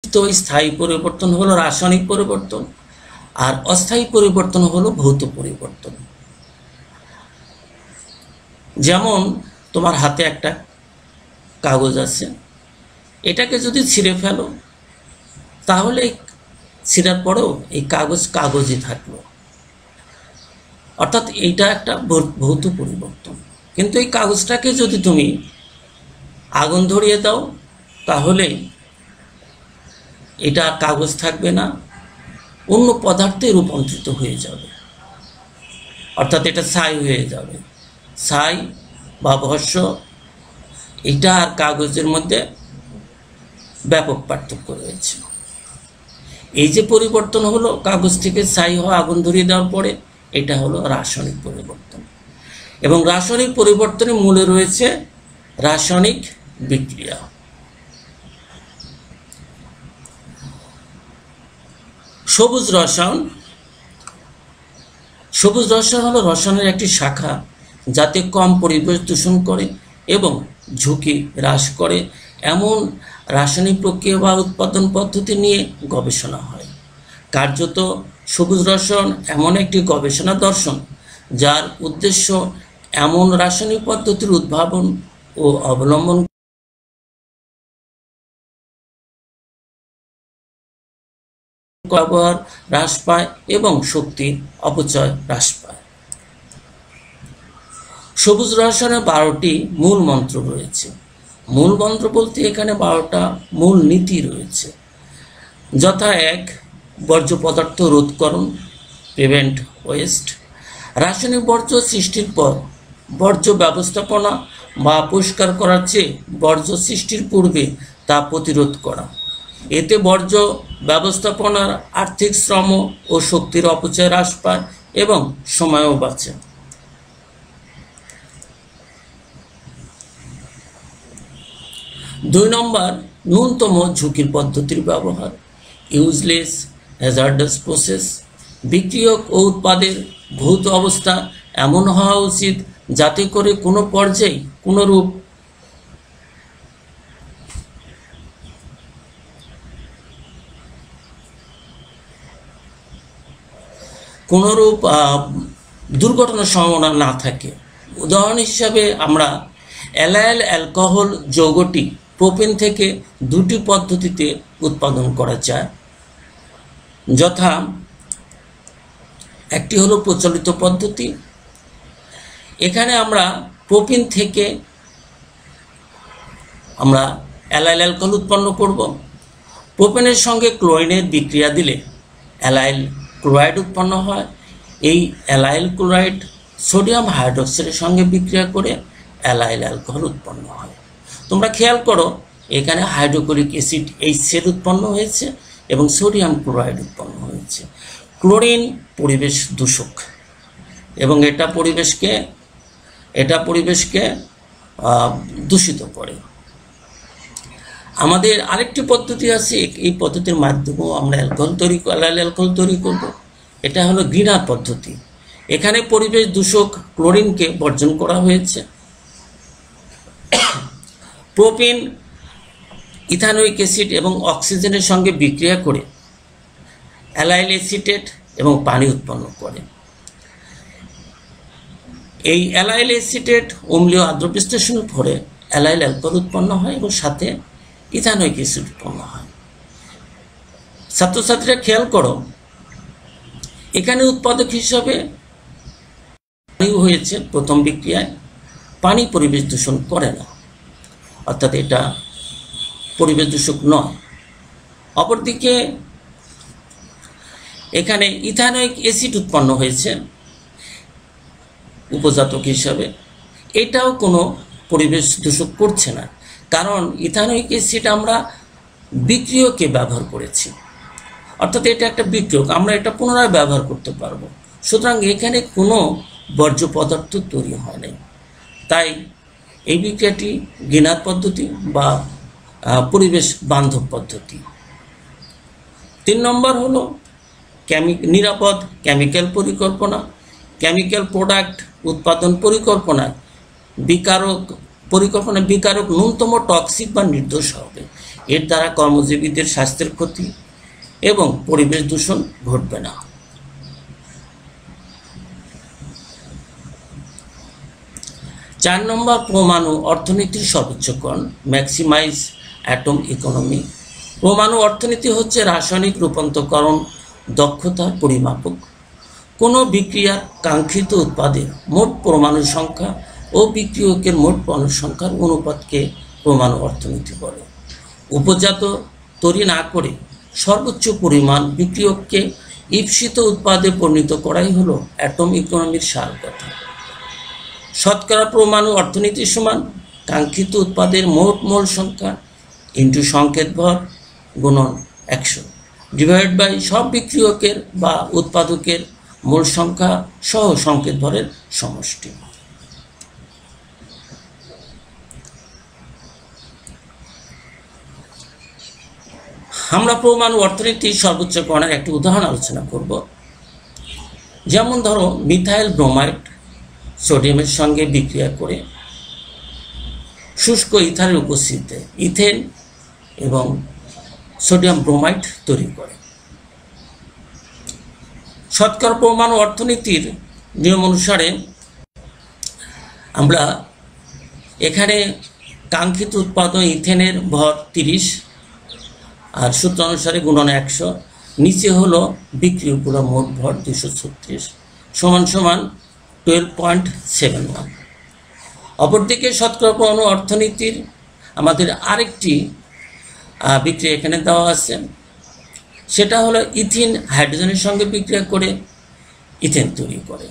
তো স্থায়ী পরিবর্তন হলো রাসায়নিক পরিবর্তন, আর অস্থায়ী পরিবর্তন হলো ভৌত পরিবর্তন। যেমন তোমার হাতে একটা কাগজ আছে, এটাকে যদি ছিঁড়ে ফেলো তাহলে ছিঁড়ার পরেও এই কাগজই থাকলো, অর্থাৎ এইটা একটা ভৌত পরিবর্তন। কিন্তু এই কাগজটাকে যদি তুমি আগুন ধরিয়ে দাও তাহলে এটা কাগজ থাকবে না, অন্য পদার্থে রূপান্তরিত হয়ে যাবে, অর্থাৎ এটা ছাই হয়ে যাবে। ছাই বা ভস্ম, এটা আর কাগজের মধ্যে ব্যাপক পার্থক্য রয়েছে। এই যে পরিবর্তন হলো কাগজ থেকে ছাই হওয়া আগুন ধরিয়ে দেওয়ার পরে, এটা হলো রাসায়নিক পরিবর্তন। এবং রাসায়নিক পরিবর্তনের মূলে রয়েছে রাসায়নিক বিক্রিয়া। সবুজ রসায়ন। সবুজ রসায়ন হলো রসায়নের একটি শাখা যাতে কম পরিবেশ দূষণ করে এবং ঝুঁকি হ্রাস করে এমন রাসায়নিক প্রক্রিয়া বা উৎপাদন পদ্ধতি নিয়ে গবেষণা হয়। কার্যত সবুজ রসায়ন এমন একটি গবেষণা দর্শন যার উদ্দেশ্য এমন রাসায়নিক পদ্ধতির উদ্ভাবন ও অবলম্বন ব্যবহার হ্রাস পায় এবং শক্তির অপচয় হ্রাস পায়। সবুজ রসায়নে 12টি মূল মন্ত্র রয়েছে। মূল মন্ত্র বলতে এখানে 12টা মূল নীতি রয়েছে, যথা 1. বর্জ্য পদার্থ রোধকরণ, প্রিভেন্ট ওয়েস্ট। রাসায়নিক বর্জ্য সৃষ্টির পর বর্জ্য ব্যবস্থাপনা বা পরিষ্কার করার চেয়ে বর্জ্য সৃষ্টির পূর্বে তা প্রতিরোধ করা। এতে বর্জ্য ব্যবস্থাপনার আর্থিক শ্রম ও শক্তির অপচয় হ্রাস পায় এবং সময়ও বাঁচে। 2 নম্বর, ন্যূনতম ঝুঁকির পদ্ধতির ব্যবহার, ইউজলেস হ্যাজার্ডাস প্রসেস। বিক্রিয়ক ও উৎপাদের ভৌত অবস্থা এমন হওয়া উচিত যাতে করে কোনো পর্যায়ে কোনোরূপ দুর্ঘটনার সম্ভাবনা না থাকে। উদাহরণ হিসাবে আমরা অ্যালাইল অ্যালকোহল যৌগটি প্রোপেন থেকে 2টি পদ্ধতিতে উৎপাদন করা যায়, যথা একটি হলো প্রচলিত পদ্ধতি। এখানে আমরা প্রোপেন থেকে আমরা অ্যালাইল অ্যালকোহল উৎপন্ন করব। প্রোপেনের সঙ্গে ক্লোরিনের বিক্রিয়া দিলে অ্যালাইল ক্লোরাইড উৎপন্ন হয়। এই অ্যালাইল ক্লোরাইড সোডিয়াম হাইড্রোক্সাইডের সঙ্গে বিক্রিয়া করে অ্যালাইল অ্যালকোহল উৎপন্ন হয়। তোমরা খেয়াল করো, এখানে হাইড্রোক্লোরিক অ্যাসিড HCl উৎপন্ন হয়েছে এবং সোডিয়াম ক্লোরাইড উৎপন্ন হয়েছে। ক্লোরিন পরিবেশ দূষক এবং এটা পরিবেশকে দূষিত করে। আমাদের আরেকটি পদ্ধতি আছে, এই পদ্ধতির মাধ্যমেও আমরা অ্যালাইল অ্যালকোহল তৈরি করব। এটা হলো গ্রিনার পদ্ধতি। এখানে পরিবেশ দূষক ক্লোরিনকে বর্জন করা হয়েছে। প্রোপেন ইথানোয়িক অ্যাসিড এবং অক্সিজেনের সঙ্গে বিক্রিয়া করে অ্যালাইল অ্যাসিটেট এবং পানি উৎপন্ন করে। এই অ্যালাইল অ্যাসিটেট অম্লীয় আর্দ্র বিশ্লেষণের পরে অ্যালাইল অ্যালকোহল উৎপন্ন হয় এবং সাথে ইথানোয়িক অ্যাসিড উৎপন্ন হয়। ছাত্রছাত্রীরা খেয়াল করো, এখানে উৎপাদক হিসাবে পানি হয়েছে প্রথম বিক্রিয়ায়। পানি পরিবেশ দূষণ করে না, অর্থাৎ এটা পরিবেশ দূষক নয়। অপরদিকে এখানে ইথানোয়িক অ্যাসিড উৎপন্ন হয়েছে উপজাতক হিসাবে, এটাও কোনো পরিবেশ দূষক করছে না, কারণ ইথানোয়িক অ্যাসিড আমরা বিক্রিয়কে ব্যবহার করেছি, অর্থাৎ এটা একটা বিক্রিয়ক, আমরা এটা পুনরায় ব্যবহার করতে পারবো। সুতরাং এখানে কোনো বর্জ্য পদার্থ তৈরি হয় নাই। তাই এই বিক্রিয়াটি গ্রিনার পদ্ধতি বা পরিবেশ বান্ধব পদ্ধতি। 3 নম্বর হলো নিরাপদ কেমিক্যাল পরিকল্পনা। কেমিক্যাল প্রোডাক্ট উৎপাদন বিকারক ন্যূনতম টক্সিক বা নির্দোষ হবে। এর দ্বারা কর্মজীবীদের স্বাস্থ্যের ক্ষতি এবং পরিবেশ দূষণ ঘটবে না। 4 নম্বর, পরমাণু অর্থনীতির সর্বোচ্চকরণ, ম্যাক্সিমাইজ অ্যাটম ইকোনমি। পরমাণু অর্থনীতি হচ্ছে রাসায়নিক রূপান্তরকরণ দক্ষতার পরিমাপক। কোনো বিক্রিয়ার কাঙ্ক্ষিত উৎপাদের মোট পরমাণু সংখ্যা ও বিক্রিয়কের মোট পণ্য সংখ্যার অনুপাতকে পরমাণু অর্থনীতি বলে। উপজাত তৈরি না করে সর্বোচ্চ পরিমাণ বিক্রিয়ককে ঈপ্সিত উৎপাদে পরিণত করাই হলো অ্যাটম ইকোনমির সার কথা। শতকরা পরমাণু অর্থনীতি সমান কাঙ্ক্ষিত উৎপাদের মোট মোল সংখ্যা ইন্টু সংকেত ভর গুণন 100 ডিভাইড বাই সব বিক্রিয়কের বা উৎপাদকের মোল সংখ্যা সহ সংকেত ভরের সমষ্টি। আমরা পরমাণু অর্থনীতির সর্বোচ্চকরণের একটি উদাহরণ আলোচনা করব। যেমন ধরো, মিথাইল ব্রোমাইড সোডিয়ামের সঙ্গে বিক্রিয়া করে শুষ্ক ইথারের উপস্থিতিতে ইথেন এবং সোডিয়াম ব্রোমাইড তৈরি করে। শতকরা পরমাণু অর্থনীতির নিয়ম অনুসারে আমরা এখানে কাঙ্ক্ষিত উৎপাদন ইথেনের ভর 30 আর সূত্র অনুসারে গুণন 100, নিচে হলো বিক্রিয়কগুলো মোট ভর 236 সমান সমান 12.71। অপরদিকে শতকরা পরমাণু অর্থনীতির আমাদের আরেকটি বিক্রিয়া এখানে দেওয়া আছে, সেটা হলো ইথিন হাইড্রোজেনের সঙ্গে বিক্রিয়া করে ইথেন তৈরি করে।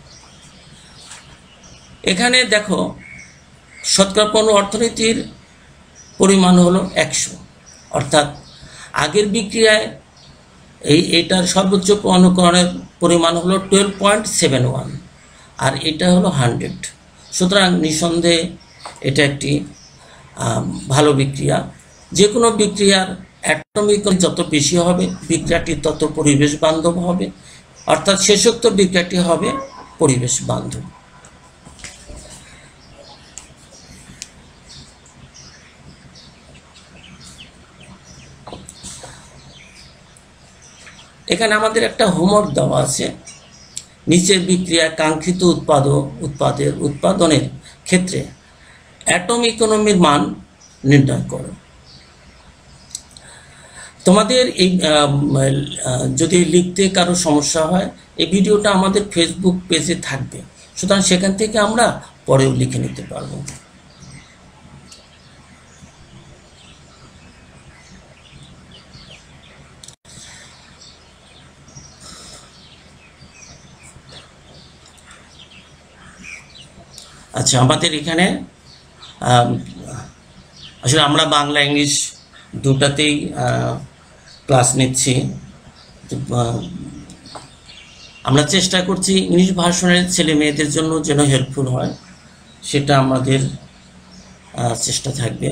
এখানে দেখো শতকরা পরমাণু অর্থনীতির পরিমাণ হলো 100, অর্থাৎ আগের বিক্রিয়ায় এটার সর্বোচ্চ পরমাণুকরণের পরিমাণ হলো 12.71 আর এটা হলো 100। সুতরাং নিঃসন্দেহে এটা একটি ভালো বিক্রিয়া। যে কোনো বিক্রিয়ার অ্যাটমিক যত বেশি হবে বিক্রিয়াটি তত পরিবেশ বান্ধব হবে, অর্থাৎ শেষোক্ত বিক্রিয়াটি হবে পরিবেশ বান্ধব। এখানে আমাদের একটা হোমওয়ার্ক দেওয়া আছে, নিচের বিক্রিয়া কাঙ্ক্ষিত উৎপাদনের ক্ষেত্রে অ্যাটম ইকোনমির মান নির্ণয় করো। তোমাদের এই যদি লিখতে কারো সমস্যা হয়, এই ভিডিওটা আমাদের ফেসবুক পেজে থাকবে, সুতরাং সেখান থেকে আমরা পরেও লিখে নিতে পারবো। আচ্ছা, আমাদের এখানে আসলে আমরা বাংলা ইংলিশ দুটাতেই ক্লাস নিচ্ছি। আমরা চেষ্টা করছি ইংলিশ ভার্সনের ছেলে মেয়েদের জন্য যেন হেল্পফুল হয়, সেটা আমাদের চেষ্টা থাকবে।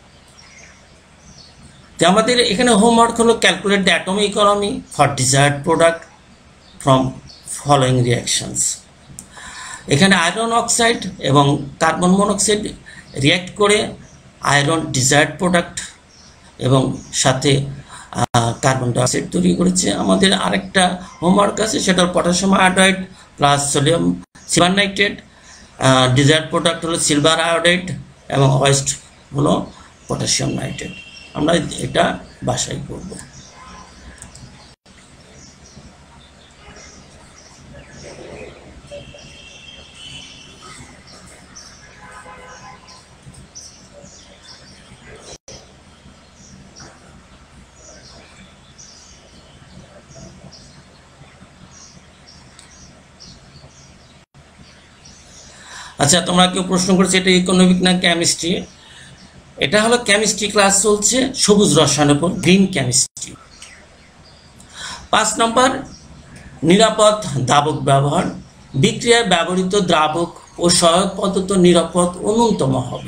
তো আমাদের এখানে হোমওয়ার্ক হলো calculate the atomic economy for desired product from following reactions. এখানে আয়রন অক্সাইড এবং কার্বন মনোক্সাইড রিয়াক্ট করে আয়রন ডিজায়ার্ড প্রোডাক্ট এবং সাথে কার্বন ডাইঅক্সাইড তৈরি করেছে। আমাদের আরেকটা হোমওয়ার্ক আছে, সেটা potassium iodide plus sodium silver nitrate. Desired product হলো সিলভার আয়োডাইড এবং ওয়েস্ট হলো পটাশিয়াম নাইট্রেট। আমরা এটা বাসায় করব। আচ্ছা, তোমরা কেউ প্রশ্ন করেছে এটা ইকোনমিক না কেমিস্ট্রি? এটা হলো কেমিস্ট্রি ক্লাস চলছে, সবুজ রসায়নের উপর, গ্রিন কেমিস্ট্রি। 5 নম্বর, নিরাপদ দ্রাবক ব্যবহার। বিক্রিয়ায় ব্যবহৃত দ্রাবক ও সহায়ক পদার্থ নিরাপদ ও ন্যূনতম হবে।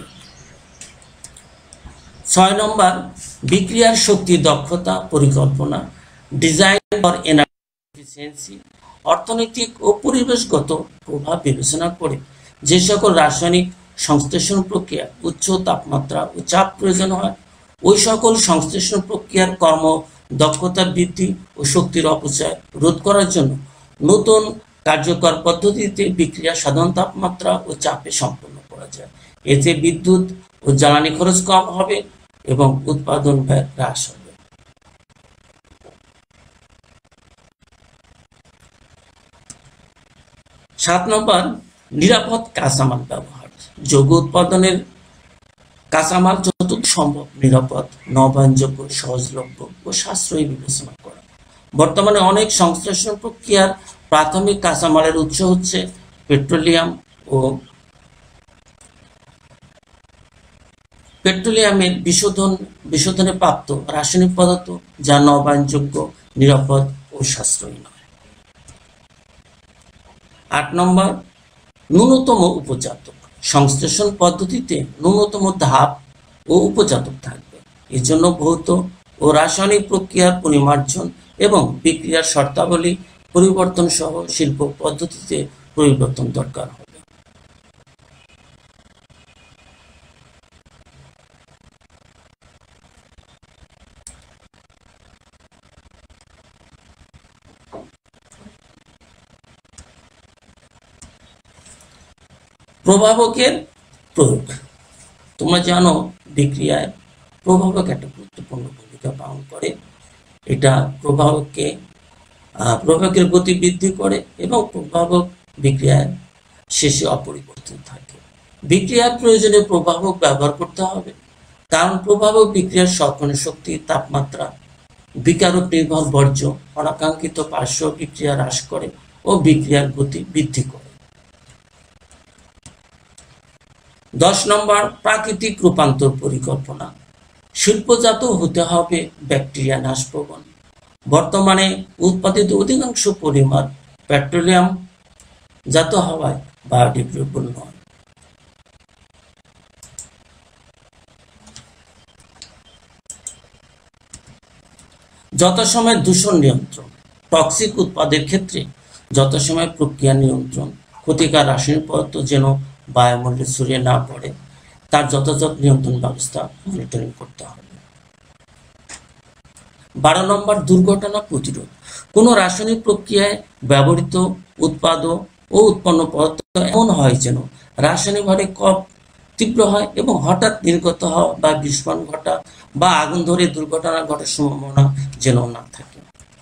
6 নম্বর, বিক্রিয়ার শক্তি দক্ষতা পরিকল্পনা, ডিজাইন ফর এনার্জি এফিসিয়েন্সি। অর্থনৈতিক ও পরিবেশগত প্রভাব বিবেচনা করে যে সকল রাসায়নিক সংশ্লেষণ প্রক্রিয়া উচ্চ তাপমাত্রা ও চাপ প্রয়োজন হয় ওই সকল সংশ্লেষণ প্রক্রিয়ার কর্ম দক্ষতা বৃদ্ধি ও শক্তির অপচয় রোধ করার জন্য নতুন কার্যকর পদ্ধতিতে বিক্রিয়া সাধারণ তাপমাত্রা ও চাপে সম্পন্ন করা যায়। এতে বিদ্যুৎ ও জ্বালানি খরচ কম হবে এবং উৎপাদন ব্যয় হ্রাস হবে। 7 নম্বর, নিরাপদ কাঁচামাল ব্যবহার। যৌগ উৎপাদনের কাঁচামাল যতটুকু সম্ভব নিরাপদ, নবায়নযোগ্য, সহজলভ্য ও সাশ্রয়ী বিবেচনা করা। বর্তমানে অনেক সংশ্লেষণ প্রক্রিয়ার প্রাথমিক কাঁচামালের উৎস হচ্ছে পেট্রোলিয়ামের বিশোধনে প্রাপ্ত রাসায়নিক পদার্থ, যা নবায়নযোগ্য, নিরাপদ ও সাশ্রয়ী নয়। 8 নম্বর, ন্যূনতম উপজাতক। সংশ্লেষণ পদ্ধতিতে ন্যূনতম ধাপ ও উপজাতক থাকবে। এজন্য ভৌত ও রাসায়নিক প্রক্রিয়ার পরিমার্জন এবং বিক্রিয়ার শর্তাবলী পরিবর্তন সহ শিল্প পদ্ধতিতে পরিবর্তন দরকার হবে। প্রভাবকের প্রয়োগ। তোমরা জানো বিক্রিয়ায় প্রভাবক একটা গুরুত্বপূর্ণ ভূমিকা পালন করে। এটা প্রভাবকের গতি বৃদ্ধি করে এবং প্রভাবক বিক্রিয়ায় শেষে অপরিবর্তিত থাকে। বিক্রিয়ার প্রয়োজনে প্রভাবক ব্যবহার করতে হবে, কারণ প্রভাবক বিক্রিয়ার সক্ষণ শক্তি, তাপমাত্রা, বিকারক নির্ভর বর্জ্য, অনাকাঙ্ক্ষিত পার্শ্ব বিক্রিয়া হ্রাস করে ও বিক্রিয়ার গতি বৃদ্ধি করে। 10 নম্বর, প্রাকৃতিক রূপান্তর পরিকল্পনা। শিল্পজাত হতে হবে ব্যাকটেরিয়া নাশপ্রবণ। বর্তমানে উৎপাদিত অধিকাংশ পলিমার পেট্রোলিয়াম জাত হওয়ায় বায়োডিগ্রেডেবল নয়। যথাসময়ে দূষণ নিয়ন্ত্রণ। টক্সিক উৎপাদের ক্ষেত্রে যথাসময়ে প্রক্রিয়া নিয়ন্ত্রণ, ক্ষতিকর রাসায়নিক পদার্থ যেন বায়ুমণ্ডলে ছড়িয়ে না পড়ে তার যথাযথ নিয়ন্ত্রণ ব্যবস্থা মনিটরিং করতে হবে। 12 নম্বর, দুর্ঘটনা প্রতিরোধ। কোনো রাসায়নিক প্রক্রিয়ায় ব্যবহৃত উৎপাদ ও উৎপন্ন পদার্থ এমন হয় যেন রাসায়নিকভাবে কম তীব্র হয় এবং হঠাৎ নির্গত হওয়া বা বিস্ফোরণ ঘটা বা আগুন ধরে দুর্ঘটনা ঘটার সম্ভাবনা যেন না থাকে।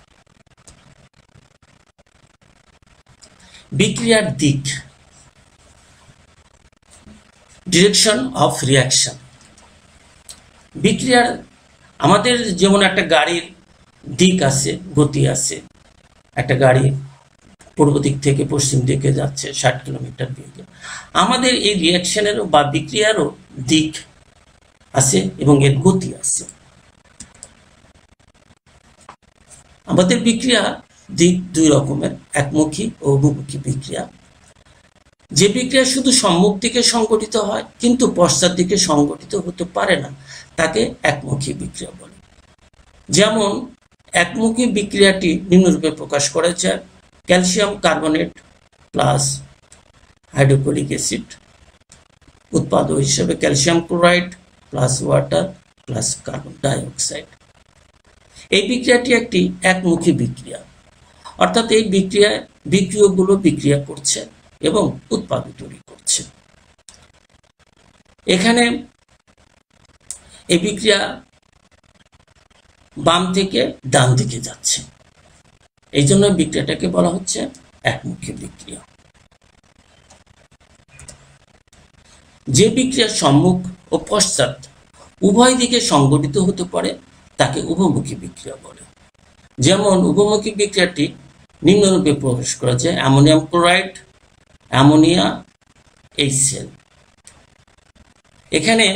বিক্রিয়ার দিক, ডিরেকশন অফ রিয়াকশন। বিক্রিয়ার আমাদের যেমন একটা গাড়ির দিক আছে, গতি আছে। একটা গাড়ি পূর্ব দিক থেকে পশ্চিম দিকে যাচ্ছে 60 কিলোমিটার বেগে। আমাদের এই রিয়াকশনেরও বা বিক্রিয়ারও দিক আছে এবং এর গতি আছে। আমাদের বিক্রিয়া দিক 2 রকমের, একমুখী ও বহুমুখী বিক্রিয়া। যে বিক্রিয়া শুধু সম্মুখ দিকে সংঘটিত হয় কিন্তু পশ্চাৎ দিকে সংঘটিত হতে পারে না তাকে একমুখী বিক্রিয়া বলে। যেমন একমুখী বিক্রিয়াটি নিম্নরূপে প্রকাশ করা যায়: calcium carbonate plus hydrochloric acid, উৎপাদ হিসেবে calcium chloride plus water plus carbon dioxide. এই বিক্রিয়াটি একটি একমুখী বিক্রিয়া, অর্থাৎ এই বিক্রিয়কগুলো বিক্রিয়া করছে এবং উৎপাদ তৈরি করছে। এখানে এই বিক্রিয়া বাম থেকে ডান দিকে যাচ্ছে, এই জন্য বিক্রিয়াটাকে বলা হচ্ছে একমুখী বিক্রিয়া। যে বিক্রিয়া সম্মুখ ও পশ্চাৎ উভয় দিকে সংঘটিত হতে পারে তাকে উভমুখী বিক্রিয়া বলে। যেমন উভমুখী বিক্রিয়াটি নিম্নরূপে প্রকাশ করা যায়: অ্যামোনিয়াম ক্লোরাইড, অ্যামোনিয়া, HCl। এখানে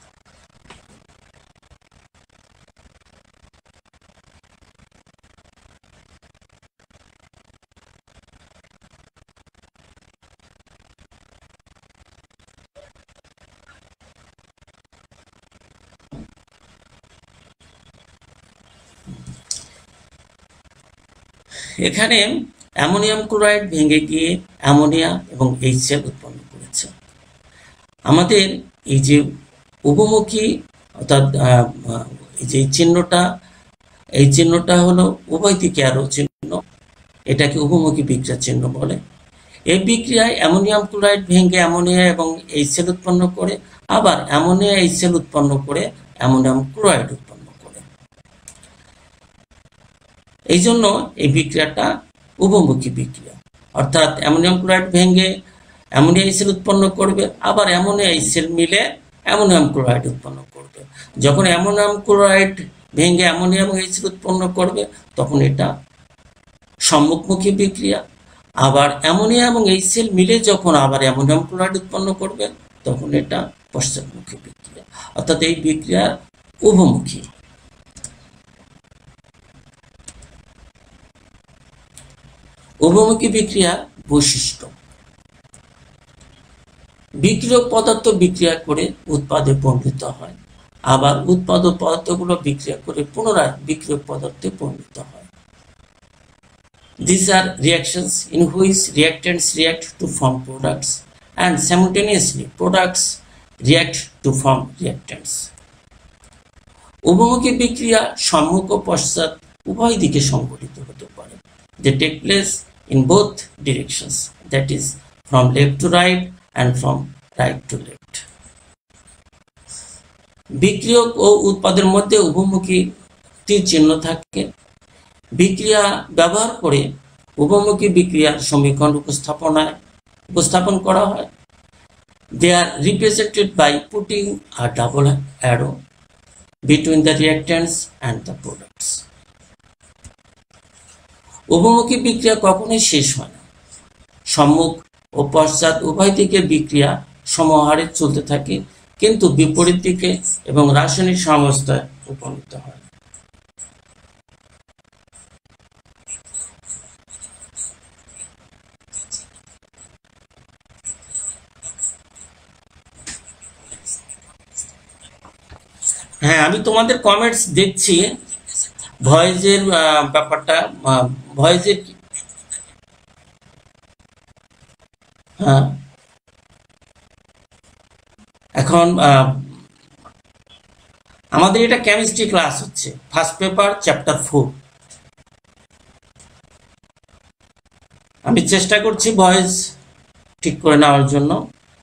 অ্যামোনিয়াম ক্লোরাইড ভেঙে গিয়ে অ্যামোনিয়া এবং HCl উৎপন্ন করেছে। আমাদের এই যে উভমুখী অর্থাৎ এই যে চিহ্নটা হলো উভয় দিকে অ্যারো চিহ্ন, এটাকে উভমুখী বিক্রিয়া চিহ্ন বলে। এই বিক্রিয়ায় অ্যামোনিয়াম ক্লোরাইড ভেঙে অ্যামোনিয়া এবং এইচসিএল উৎপন্ন করে, আবার অ্যামোনিয়া এইচসিএল উৎপন্ন করে অ্যামোনিয়াম ক্লোরাইড উৎপন্ন করে। এই জন্য এই বিক্রিয়াটা উভমুখী বিক্রিয়া, অর্থাৎ অ্যামোনিয়াম ক্লোরাইড ভেঙে অ্যামোনিয়া এইচসিএল উৎপন্ন করবে, আবার অ্যামোনিয়া এইচসিএল মিলে অ্যামোনিয়াম ক্লোরাইড উৎপন্ন করবে। যখন অ্যামোনিয়াম ক্লোরাইড ভেঙে অ্যামোনিয়াম এইচসিএল উৎপন্ন করবে তখন এটা সম্মুখমুখী বিক্রিয়া। আবার অ্যামোনিয়া এবং এইচসিএল মিলে যখন আবার অ্যামোনিয়াম ক্লোরাইড উৎপন্ন করবে তখন এটা পশ্চাৎমুখী বিক্রিয়া, অর্থাৎ এই বিক্রিয়া উভমুখী। উভমুখী বিক্রিয়া বৈশিষ্ট্য: বিক্রিয়ক পদার্থ বিক্রিয়া করে উৎপাদে পরিণত হয়, আবার উৎপাদক পদার্থগুলো বিক্রিয়া করে পুনরায় বিক্রিয়ক পদার্থে পরিণত হয়। These are reactions in which reactants react to form products and simultaneously products react to form reactants. উভমুখী বিক্রিয়া সম্মুখ ও পশ্চাৎ উভয় দিকে সংঘটিত হতে পারে। They take place in both directions, that is from left to right and from right to left. বিক্রিয়ক ও উৎপাদের মধ্যে উভমুখী তীর চিহ্ন থাকে। বিক্রিয়া ব্যবহার করে উভমুখী বিক্রিয়ার সমীকরণ উপস্থাপন করা হয়। They are represented by putting a double arrow between the reactants and the products. উভমুখী বিক্রিয়া কখনোই শেষ হয় না। সম্মুখ ও পশ্চাৎ উভয় দিকে বিক্রিয়া সমহারে চলতে থাকে, কিন্তু বিপরীত দিকে এবং রাসায়নিক সাম্যাবস্থায় উপনীত হয়। হ্যাঁ, আমি তোমাদের কমেন্টস দেখছি। ভয়েসের ব্যাপারটা, ভয়েসের হ্যাঁ, এখন আমাদের এটা কেমিস্ট্রি ক্লাস হচ্ছে, ফার্স্ট পেপার চ্যাপ্টার 4। আমি চেষ্টা করছি ভয়েস ঠিক করে নেওয়ার জন্য।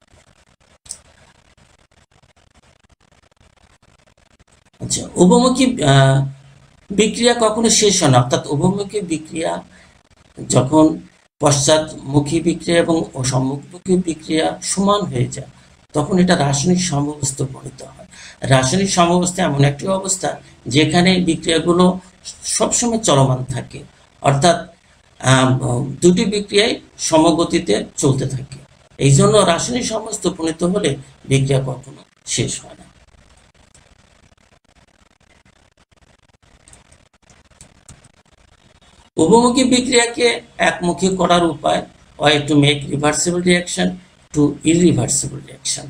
আচ্ছা, উভমুখী বিক্রিয়া কখনো শেষ হয় না, অর্থাৎ উভমুখী বিক্রিয়া যখন পশ্চাৎমুখী বিক্রিয়া এবং সম্মুখমুখী বিক্রিয়া সমান হয়ে যায় তখন এটা রাসায়নিক সাম্যাবস্থায় উপনীত হয়। রাসায়নিক সাম্যাবস্থা এমন একটি অবস্থা যেখানে বিক্রিয়াগুলো সবসময় চলমান থাকে, অর্থাৎ দুটি বিক্রিয়ায় সমগতিতে চলতে থাকে। এই জন্য রাসায়নিক সাম্যাবস্থায় উপনীত হলে বিক্রিয়া কখনো শেষ হয় না। উভমুখী বিক্রিয়াকে একমুখী করার উপায় হয় to make reversible reaction to irreversible reaction.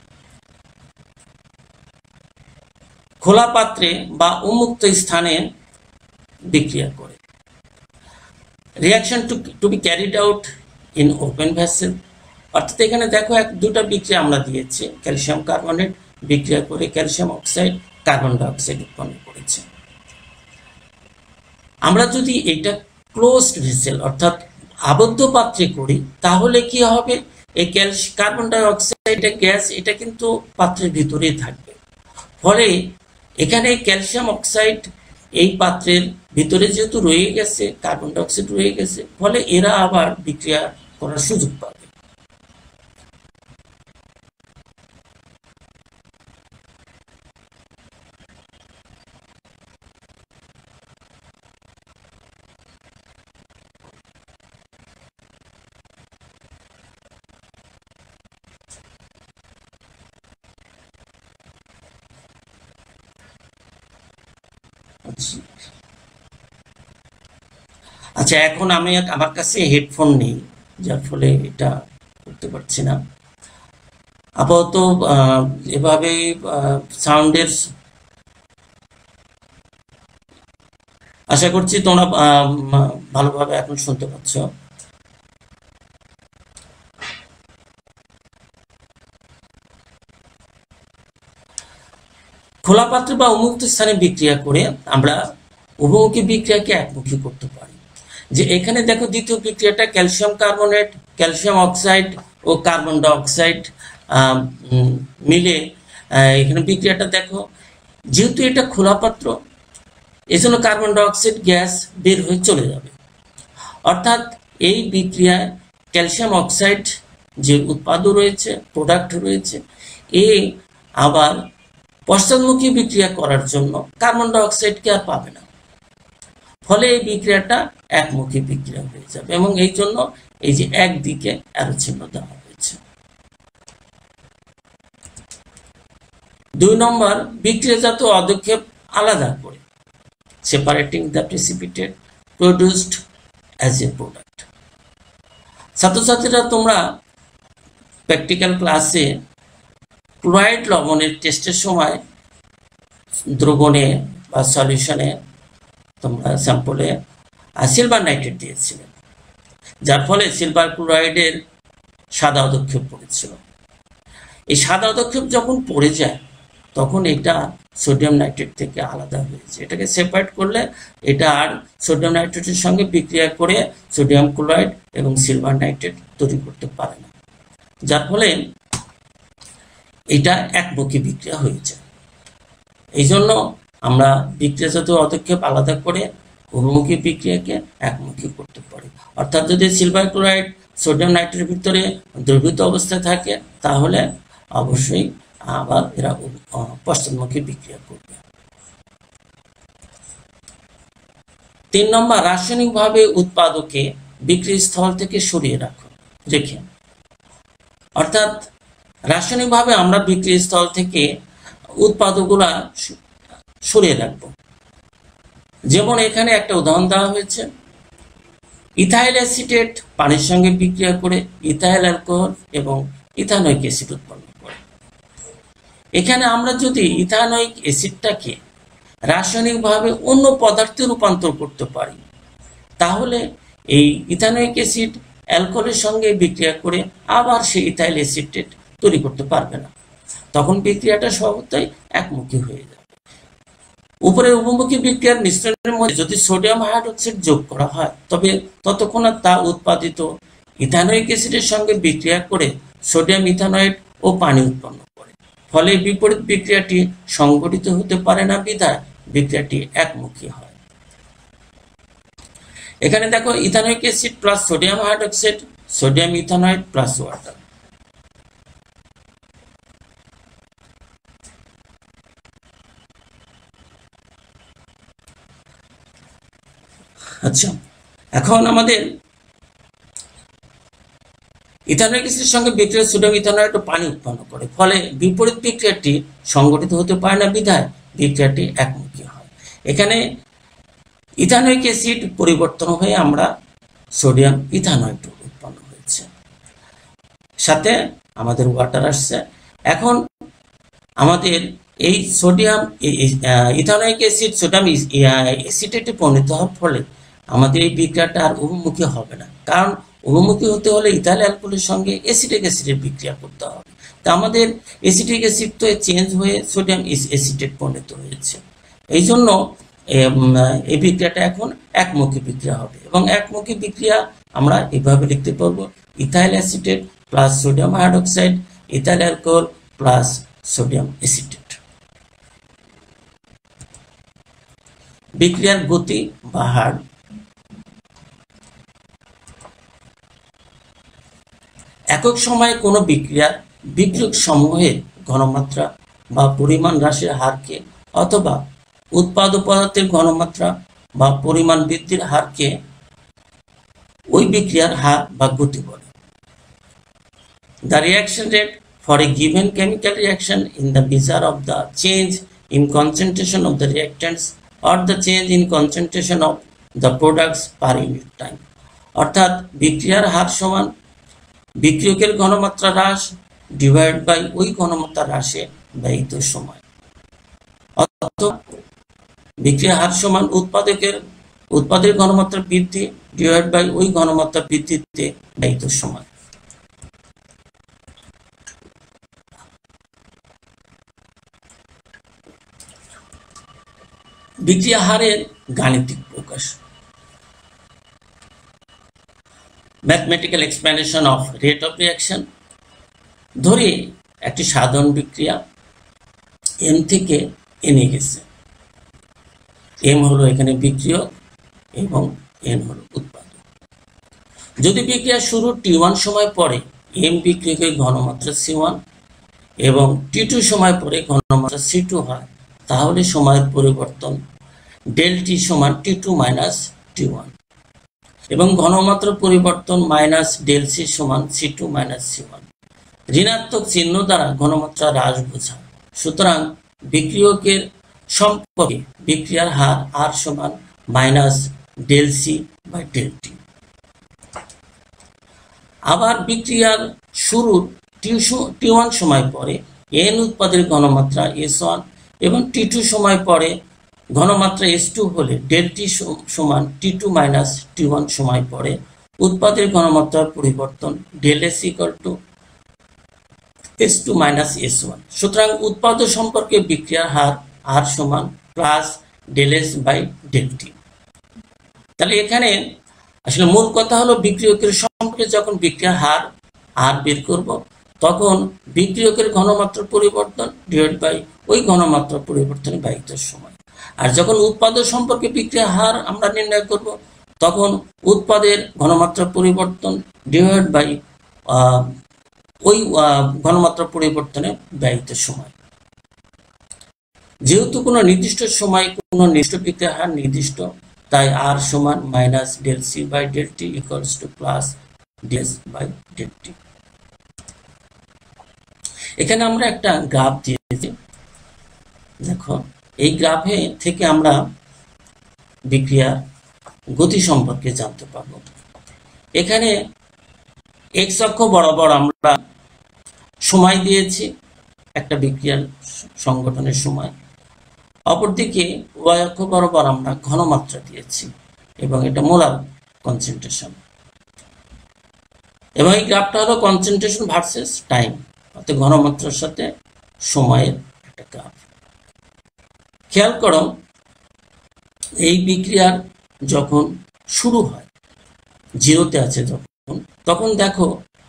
খোলা পাত্রে বা উন্মুক্ত স্থানে বিক্রিয়া করে। Reaction to be carried out in open vessel, অর্থাৎ এখানে দেখো দুটা বিক্রিয়া আমরা দিয়েছি। ক্যালসিয়াম কার্বনেট বিক্রিয়া করে ক্যালসিয়াম অক্সাইড কার্বন ডাইঅক্সাইড উৎপন্ন করেছে। আমরা যদি এটা ক্লোজড ভেসেল অর্থাৎ আবদ্ধ পাত্রে করি তাহলে কি হবে, এই কার্বন ডাইঅক্সাইড গ্যাস এটা কিন্তু পাত্রের ভিতরেই থাকবে। ফলে এখানে ক্যালসিয়াম অক্সাইড এই পাত্রের ভিতরে যেহেতু রয়ে গেছে, কার্বন ডাইঅক্সাইড রয়ে গেছে, ফলে এরা আবার বিক্রিয়া করার সুযোগ পাবে। আচ্ছা, এখন আমার কাছে হেডফোন নেই, যার ফলে এটা করতে পারছি না। আপাতত এভাবে সাউন্ডের আশা করছি তোমরা ভালোভাবে এখন শুনতে পাচ্ছ। খোলা পাত্র বা উন্মুক্ত স্থানে বিক্রিয়া করে আমরা উভমুখী বিক্রিয়াকে একমুখী করতে পারি। যে এখানে দেখো দ্বিতীয় বিক্রিয়াটা ক্যালসিয়াম কার্বনেট, ক্যালসিয়াম অক্সাইড ও কার্বন ডাইঅক্সাইড মিলে এখানে বিক্রিয়াটা দেখো, যেহেতু এটা খোলা পাত্র এজন্য কার্বন ডাইঅক্সাইড গ্যাস বের হয়ে চলে যাবে। অর্থাৎ এই বিক্রিয়ায় ক্যালসিয়াম অক্সাইড যে উৎপাদও রয়েছে, প্রোডাক্ট রয়েছে, এ আবার পশ্চাৎমুখী বিক্রিয়া করার জন্য কার্বন ডাইঅক্সাইডকে আর পাবে না, ফলে এই বিক্রিয়াটা একমুখী বিক্রিয়া হয়ে যাবে এবং এই জন্য এই যে একদিকে অ্যারো চিহ্ন দেওয়া হয়েছে। 2 নম্বর, বিক্রিয়াজাত পদক্ষেপ আলাদা করে, separating the precipitate produced as a product। ছাত্রছাত্রীরা তোমরা প্র্যাকটিক্যাল ক্লাসে ক্লোরাইড লবণের টেস্টের সময় দ্রবণে বা সলিউশনে তোমরা স্যাম্পলে সিলভার নাইট্রেট দিয়েছিলে, যার ফলে সিলভার ক্লোরাইডের সাদা অধক্ষেপ পড়েছিল। এই সাদা অধক্ষেপ যখন পড়ে যায় তখন এটা সোডিয়াম নাইট্রেট থেকে আলাদা হয়েছে, এটাকে সেপারেট করলে এটা আর সোডিয়াম নাইট্রেটের সঙ্গে বিক্রিয়া করে সোডিয়াম ক্লোরাইড এবং সিলভার নাইট্রেট তৈরি করতে পারে না, যার ফলে এটা একমুখী বিক্রিয়া হয়েছে। এই জন্য আমরা বিক্রিয়াজাত পদক্ষেপ আলাদা করে উভমুখী বিক্রিয়াকে একমুখী করতে পারি। অর্থাৎ যদি সিলভার ক্লোরাইড সোডিয়াম নাইট্রেটের ভিতরে দ্রবীভূত অবস্থায় থাকে তাহলে অবশ্যই আবার এরা পশ্চাৎমুখী বিক্রিয়া করবে। 3 নম্বর, রাসায়নিকভাবে উৎপাদকে বিক্রি স্থল থেকে সরিয়ে রেখে, অর্থাৎ রাসায়নিকভাবে আমরা বিক্রি স্থল থেকে উৎপাদকগুলা সরিয়ে রাখবো। যেমন এখানে একটা উদাহরণ দেওয়া হয়েছে, ইথাইল অ্যাসিটেট পানির সঙ্গে বিক্রিয়া করে ইথাইল অ্যালকোহল এবং ইথানোয়িক অ্যাসিড উৎপন্ন করে। এখানে আমরা যদি ইথানোয়িক অ্যাসিডটাকে রাসায়নিকভাবে অন্য পদার্থে রূপান্তর করতে পারি তাহলে এই ইথানোয়িক অ্যাসিড অ্যালকোহলের সঙ্গে বিক্রিয়া করে আবার সেই ইথাইল অ্যাসিটেট তৈরি করতে পারবে না, তখন বিক্রিয়াটা স্বভাবতই একমুখী হয়ে যাবে। উপরের উভমুখী বিক্রিয়ার মিশ্রণের মধ্যে যদি সোডিয়াম হাইড্রোক্সাইড যোগ করা হয় তবে ততক্ষণ তা উৎপাদিত ইথানোয়িক অ্যাসিডের সঙ্গে বিক্রিয়া করে সোডিয়াম ইথানয়েড ও পানি উৎপন্ন করে, ফলে বিপরীত বিক্রিয়াটি সংঘটিত হতে পারে না, বিধায় বিক্রিয়াটি একমুখী হয়। এখানে দেখো ethanoic acid plus sodium hydroxide, sodium ethanoate plus water. আচ্ছা, এখন আমাদের ইথানোয়িক অ্যাসিডের সঙ্গে বিক্রিয়া সোডিয়াম ইথানয়েড ও পানি উৎপন্ন করে, ফলে বিপরীত বিক্রিয়াটি সংঘটিত হতে পারে না, বিধায় বিক্রিয়াটি একমুখী হয়। এখানে ইথানোয়িক অ্যাসিড পরিবর্তন হয়ে আমরা সোডিয়াম ইথানয়েড উৎপন্ন হয়েছে, সাথে আমাদের ওয়াটার আসছে। এখন আমাদের এই সোডিয়াম ইথানোয়িক অ্যাসিড সোডিয়াম অ্যাসিটেটে পরিণত হওয়ার ফলে আমাদের এই বিক্রিয়াটা আর উভমুখী হবে না, কারণ উভমুখী হতে হলে ইথাইল অ্যালকোহলের সঙ্গে অ্যাসিটিক অ্যাসিডের বিক্রিয়া করতে হবে। তা আমাদের অ্যাসিটিক অ্যাসিড তো চেঞ্জ হয়ে সোডিয়াম অ্যাসিটেট পরিণত হয়েছে, এই জন্য এই বিক্রিয়াটা এখন একমুখী বিক্রিয়া হবে এবং একমুখী বিক্রিয়া আমরা এভাবে লিখতে পারবো, ethyl acetate plus sodium hydroxide, ethyl alcohol plus sodium acetate. বিক্রিয়ার গতি বা হার। একক সময়ে কোনো বিক্রিয়ার বিক্রিয়ক সমূহের ঘনমাত্রা বা পরিমাণ হ্রাসের হারকে অথবা উৎপাদক পদার্থের ঘনমাত্রা বা পরিমাণ বৃদ্ধির হারকে ওই বিক্রিয়ার হার বা গতি বলে। The reaction rate for a given chemical reaction in the measure of the change in concentration of the reactants or the change in concentration of the products per unit time। অর্থাৎ বিক্রিয়ার হার সমান বিক্রিয়কের ঘনমাত্রা হ্রাস ডিভাইড বাই ওই ঘনমাত্রা হ্রাসে ব্যয়িত সময়, অথবা বিক্রিয়ার হার সমান উৎপাদের ঘনমাত্রা বৃদ্ধি ডিভাইড বাই ওই ঘনমাত্রা বৃদ্ধিতে ব্যয়িত সময়। বিক্রিয়া হারের গাণিতিক প্রকাশ, mathematical explanation of rate of reaction. ধরে একটি সাধারণ বিক্রিয়া এম থেকে এনে গেছে, এম হলো এখানে বিক্রিয়ক এবং এন হলো উৎপাদক। যদি বিক্রিয়া শুরু T1 সময় পরে এম বিক্রিয়কের ঘনমাত্রা C1 এবং T2 সময় পরে ঘনমাত্রা C2 হয়, তাহলে সময়ের পরিবর্তন ডেল টি সমান T2 মাইনাস T1 এবং ঘনমাত্রা পরিবর্তন মাইনাস ডেল সি সমান C2 মাইনাস C1। ঋণাত্মক চিহ্ন দ্বারা ঘনমাত্রা হ্রাস বোঝায়। সুতরাং বিক্রিয়কের সম্পর্কে বিক্রিয়ার হার R সমান minus del C by del T. আবার বিক্রিয়ার শুরুর T1 সময় পরে এন উৎপাদের ঘনমাত্রা S1 এবং T2 সময় পরে ঘনমাত্রা S2 হলে ডেল টি সমান T2 মাইনাস T1 সময় পরে উৎপাদের ঘনমাত্রার পরিবর্তন del S equal to S2 minus S1। সুতরাং উৎপাদ সম্পর্কে বিক্রিয়ার হার R সমান plus del S by del T. তাহলে এখানে আসলে মূল কথা হলো বিক্রিয়কের সম্পর্কে যখন বিক্রিয়ার হার R বের করব, তখন বিক্রিয়কের ঘনমাত্রার পরিবর্তন ডিভাইড বাই ওই ঘনমাত্রা পরিবর্তনে ব্যয়িত সময়। আর যখন উৎপাদ সম্পর্কে বিক্রিয়ার হার আমরা নির্ণয় করব, তখন উৎপাদের ঘনমাত্রার পরিবর্তন ডিভাইড বাই ওই ঘনমাত্রা পরিবর্তনে ব্যয়িত সময়। যেহেতু কোনো নির্দিষ্ট সময় কোনো নির্দিষ্ট বিক্রিয়ার হার নির্দিষ্ট, তাই R সমান minus del C by del T equals to plus del S by del T. এখানে আমরা একটা গ্রাফ দিয়েছি, দেখো এই গ্রাফে থেকে আমরা বিক্রিয়ার গতি সম্পর্কে জানতে পারবো। এখানে এক্স অক্ষ বরাবর আমরা সময় দিয়েছি, একটা বিক্রিয়ার সংগঠনের সময়। অপরদিকে ওয়াই অক্ষ বরাবর আমরা ঘনমাত্রা দিয়েছি এবং এটা মোলার কনসেন্ট্রেশন। এবং এই গ্রাফটা হলো কনসেন্ট্রেশন ভার্সেস টাইম, অর্থাৎ ঘনমাত্রার সাথে সময়ের একটা গ্রাফ। খেয়াল করো, এই বিক্রিয়ার যখন শুরু হয়, জিরোতে আছে যখন, তখন দেখো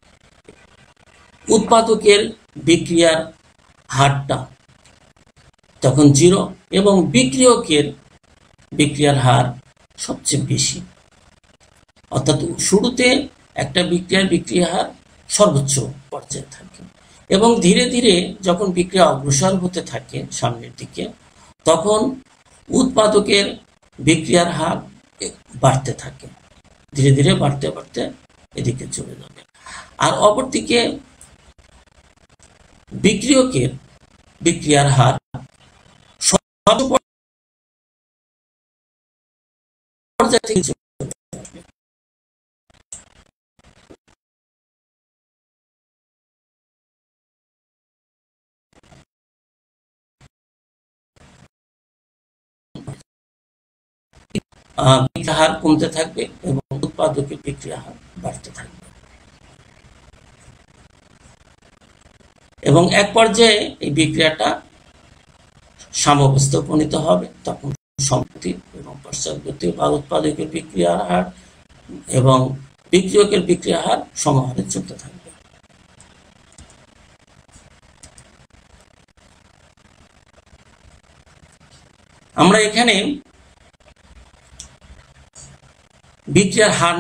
উৎপাদকের বিক্রিয়ার হারটা তখন 0 এবং বিক্রিয়কের বিক্রিয়ার হার সবচেয়ে বেশি। অর্থাৎ শুরুতে একটা বিক্রিয়ার হার সর্বোচ্চ পর্যায়ে থাকে এবং ধীরে ধীরে যখন বিক্রিয়া অগ্রসর হতে থাকে সামনের দিকে, তখন উৎপাদকের বিক্রিয়ার হার বাড়তে থাকে, ধীরে ধীরে বাড়তে বাড়তে এদিকে চলে যাবে। আর অপরদিকে বিক্রিয়কের বিক্রিয়ার হার বিক্রিয়া হার কমতে থাকবে এবং উৎপাদকের বিক্রিয়া হার বাড়তে থাকবে এবং এক পর্যায়ে এই বিক্রিয়াটা সাম্যাবস্থায় উপনীত হবে। তখন সম্পত্তি এবং পশ্চাৎগতি বা উৎপাদকের বিক্রিয়ার হার এবং বিক্রিয়কের বিক্রিয়া হার সমহারে চলতে থাকবে। আমরা এখানে বিক্রিয়ার হার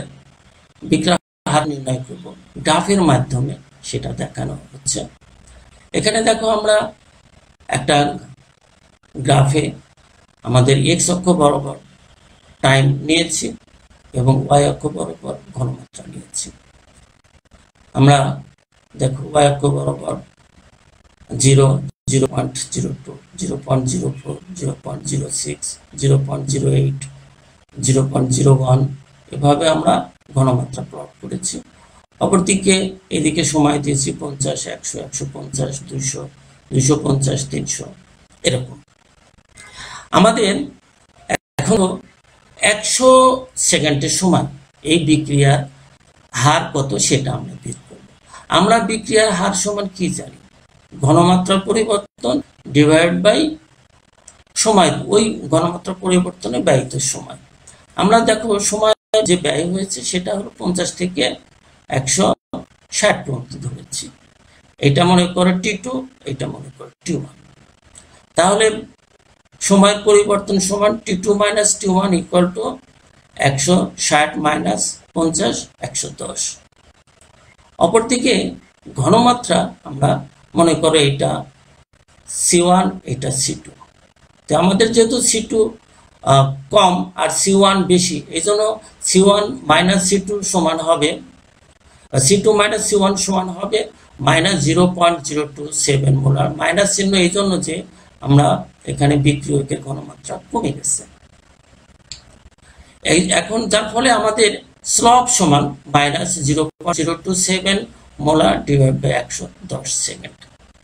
নির্ণয় করব গ্রাফের মাধ্যমে, সেটা দেখানো হচ্ছে। এখানে দেখো আমরা একটা গ্রাফে আমাদের এক্স অক্ষ বরাবর টাইম নিয়েছি এবং ওয়াই অক্ষ বরাবর ঘনমাত্রা নিয়েছি। আমরা দেখো ওয়াই অক্ষ বরাবর 0, 0.02, 0.04, 0.06, 0.08, 0.01 এভাবে আমরা ঘনমাত্রা প্লট করেছি। অপরদিকে এদিকে সময় দিয়েছি 50, 100, 150, 200, 250, 300 এরকম। আমাদের এখনো 100 সেকেন্ডের সময় এই বিক্রিয়ার হার কত সেটা আমরা বের করব। আমরা বিক্রিয়ার হার সমান কি জানি? ঘনমাত্রার পরিবর্তন ডিভাইড বাই সময়, ওই ঘনমাত্রা পরিবর্তনে ব্যয়িত সময়। আমরা দেখো সময় যে ব্যয় হয়েছে সেটা হলো 50 থেকে 160 পর্যন্ত ধরেছি। এটা মনে করে T2, এটা মনে করে T1। তাহলে সময়ের পরিবর্তন সমান T2 minus T1 equal to 160 minus 50 110। অপরদিকে ঘনমাত্রা আমরা মনে করে এটা C1, এটা C2। তো আমাদের যেহেতু C2 কম আর C1 বেশি, এই জন্য C1 মাইনাস C2 সমান হবে, C2 মাইনাস C1 সমান হবে মাইনাস 0.027 মোলার। মাইনাস চিহ্ন এই জন্য যে আমরা এখানে বিক্রিয়কের ঘনমাত্রা কমে গেছে। এখন যার ফলে আমাদের স্লপ সমান minus 0.027 molar divide by 110 second,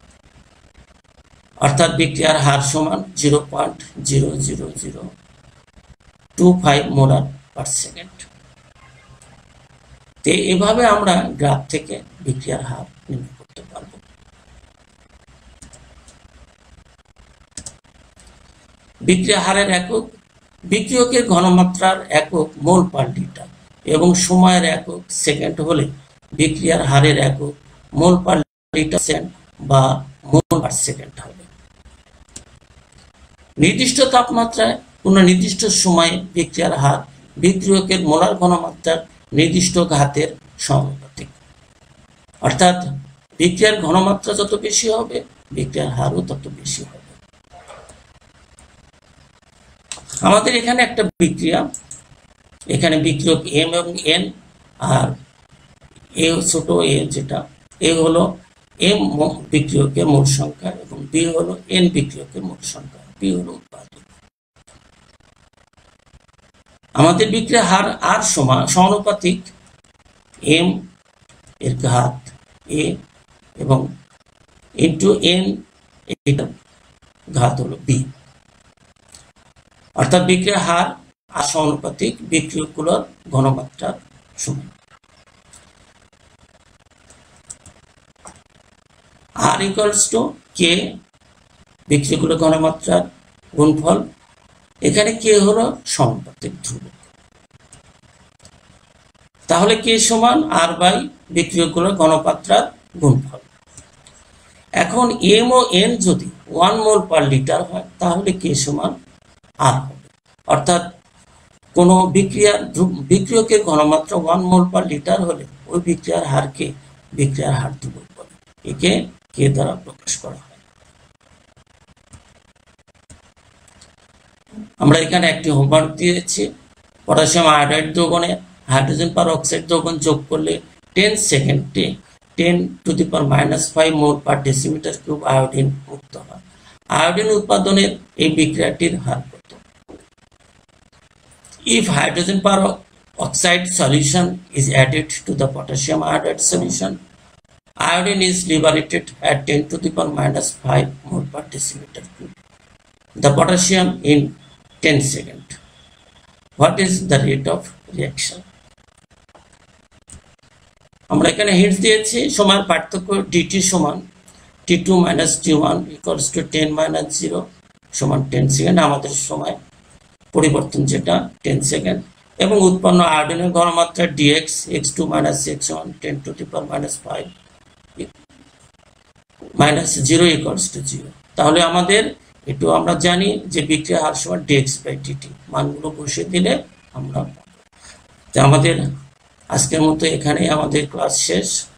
অর্থাৎ বিক্রিয়ার হার সমান 0.00025 মোলার পার সেকেন্ড। তো এভাবে আমরা গ্রাফ থেকে বিক্রিয়ার হার নির্ণয় করতে পারব। বিক্রিয়া হারের একক, বিক্রিয়কের ঘনমাত্রার একক মোল পার লিটার এবং সময়ের একক সেকেন্ড হলে বিক্রিয়ার হারের একক মোল পার লিটার সেকেন্ড বা মোল পার সেকেন্ড হবে। নির্দিষ্ট তাপমাত্রায় কোনো নির্দিষ্ট সময়ে বিক্রিয়ার হার বিক্রিয়কের মোলার ঘনমাত্রার নির্দিষ্ট ঘাতের সমানুপাতিক, অর্থাৎ বিক্রিয়ার ঘনমাত্রা যত বেশি হবে বিক্রিয়ার হারও তত বেশি হবে। আমাদের এখানে একটা বিক্রিয়া, এখানে বিক্রিয়ক M এবং N, আর এ ছোট এ, যেটা এ হলো M বিক্রিয়কের মোল সংখ্যা এবং বি হলো N বিক্রিয়কের মোল সংখ্যা, বি হলো উৎপাদক। আমাদের বিক্রিয়া হার আর সমানুপাতিক M এর ঘাত A এবং ইন্টু N এর ঘাত হলো B, অর্থাৎ বিক্রিয়া হার আর সমানুপাতিক বিক্রিয়কগুলোর ঘনমাত্রার সমান। R ইকুয়ালস টু K বিক্রিয়কগুলোর ঘনমাত্রার গুণফল, এখানে K হলো সমানুপাতিক ধ্রুবক, তাহলে K সমান R বাই বিক্রিয়কগুলোর ঘনমাত্রার গুণফল। এখন M ও N যদি 1 মোল পার লিটার হয় তাহলে K সমান R হবে, অর্থাৎ কোন বিক্রিয়কের ঘনমাত্রা 1 মোল পার লিটার হলে ওই বিক্রিয়ার হারকে বিক্রিয়ার হার ধ্রুবক বলে, একে K দ্বারা প্রকাশ করা হয়। আমরা এখানে একটি হোমওয়ার্ক দিয়েছি, পটাশিয়াম আয়োডাইড দ্রবণে হাইড্রোজেন পার অক্সাইড দ্রবণ যোগ করলে 10 সেকেন্ডে 10⁻⁵ mole per decimetre cube iodine মুক্ত হয়। আয়োডিন উৎপাদনের এই বিক্রিয়াটির হার কত? If hydrogen peroxide solution is added to the potassium iodide solution, iodine is liberated at 10⁻⁵ mole per decimeter cube. The potassium in 10 seconds. What is the rate of reaction? আমরা এখানে hints দিয়েছি, সময়ের পার্থক্য dt সমান T2 minus T1 equals to 10 minus 0 সমান 10 second, আমাদের সময় পরিবর্তন যেটা 10 সেকেন্ড, এবং উৎপন্ন আয়োডিনের ঘনমাত্রা dx x2 minus x1 10⁻⁵ minus 0 equals to 0। তাহলে আমাদের একটু আমরা জানি যে বিক্রিয়া হার সমান dx by dt, মানগুলো বসিয়ে দিলে আমরা আমাদের আজকের মতো এখানে আমাদের ক্লাস শেষ।